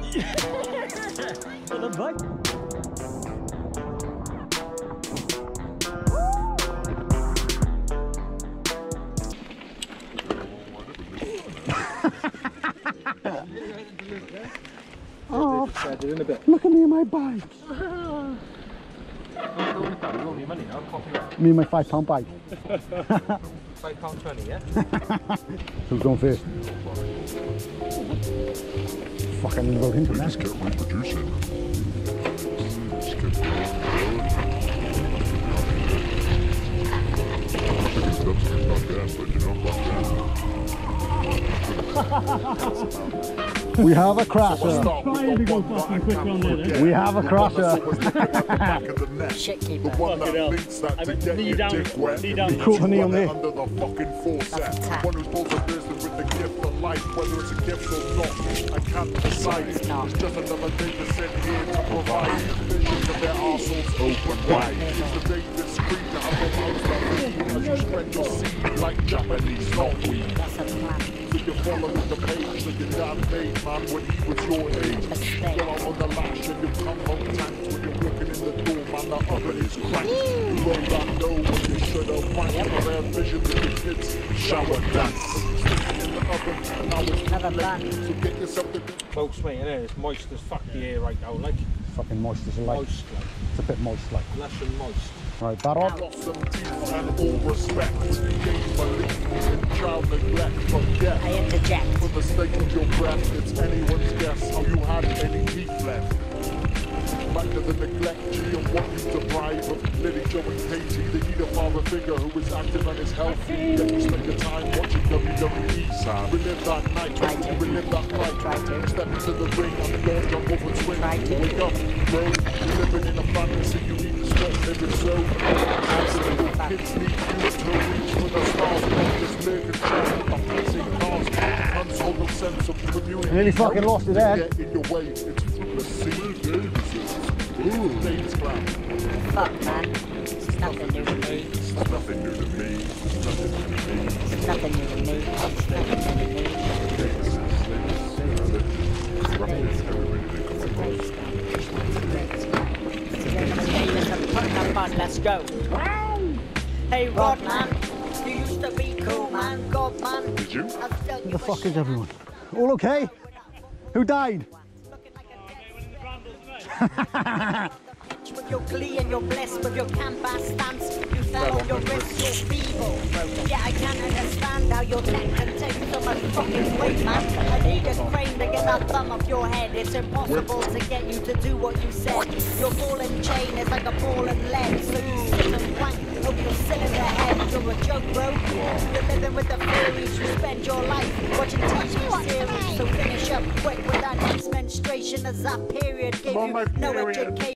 What the fuck? Oh, look at me and my bike. Me and my £5 bike. £5.20, yeah? Who's going first? Fucking vote into that. Just kept reproducing. Just kept going. Chicken not bad, but you know, we have a crasher. Trying to go fucking quick on there. We have a crasher. Shit keeper. Fuck it up. I meant knee down. Knee down. Caught the knee on there. Under the fucking forceps. One who's both a person with the gift of life, whether it's a gift or not, I can't decide. It's just another day to send here to provide visions of their arseholes open wide. It's the day that's free to have a house that lead as you spread your seed like Japanese knotweed. That's a plan. So you're following the page that your dad made, man, when he was your age. You're out on the lash and you come home tanked when you're walking in the door, man, the oven is cranked. You roll that dough when you should have wanked on their visions of your kids shower dance. In the oven, and now it's Another plan. so get yourself the Close, mate, innit? It's moist as fuck the air right now, like. Fucking moist as a light. Moist, like. It's a bit moist like. Lush and moist. Right, that off. lost some teeth and all respect. Gain belief in child neglect, forget. I interject. For the state of your breath, it's anyone's guess how you had any teeth left. Back to the neglect, G, and what you deprive of Lily, Joe and Katie. They need a father figure who is active and is healthy. Then you spend your time watching WWE. Relive that night, relive that fight. Step into the ring and the door jump over swing. Wake up, bro. You're living in a fantasy, you need to stop living so. Absolute kids need you to reach for the stars. Just live and show I'm facing cars. Console no sense of community. Nearly fucking lost his head. Get in your way, it's fruitless. Davis plan. Fuck, man. It's nothing new to me. It's nothing new to me. It's nothing new to me. It's nothing new to me. It's nothing new to me. Let's go. Hey, Rod, man. You used to be cool, man. God, man. Did you? Where the fuck is everyone? All okay? Who died? With your glee and your bliss, with your canvas stance, you fell on your wrist, you're feeble. Yeah, I can't understand how your neck can take so much fucking weight, man. I need a crane to get that thumb off your head. It's impossible to get you to do what you said. Your ball and chain is like a ball and lead, so you sit and wank over your cylinder head. You're a joke, bro. You're living with the theories. You spend your life watching TV series, so finish up quick with that next menstruation as that period gave you no education.